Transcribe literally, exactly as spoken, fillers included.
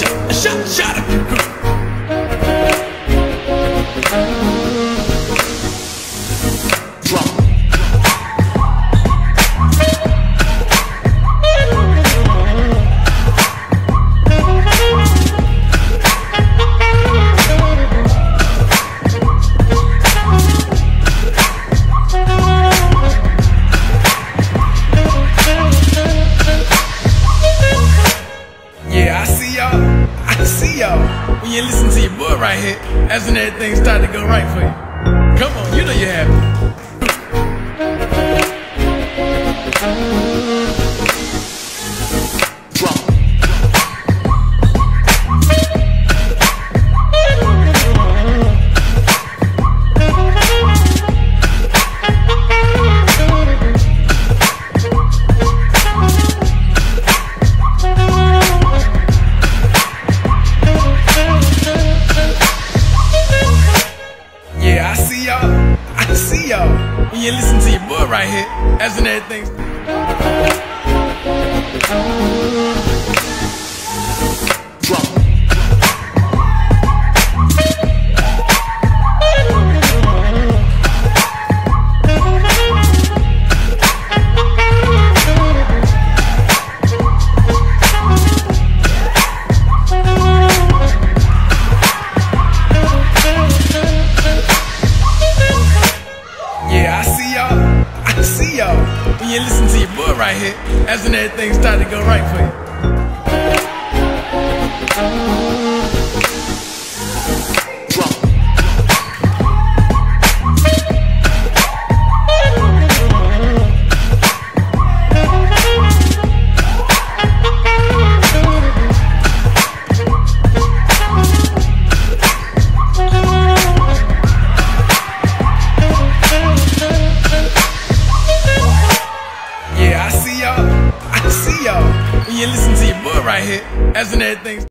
Shot, shot it. Drop. Yeah, I see y'all. I see y'all. When you listen to your boy right here, that's when everything start to go right for you. Come on, you know you're happy. Drop. Yeah, I see y'all. I see y'all. When you listen to your boy right here, that's when everything. Drop. Yeah, I see y'all. I see y'all. When you listen to your boy right here, that's when everything start to go right for you. Drop. Yeah, I see y'all. I see y'all. When you listen to your boy right here, that's when everything.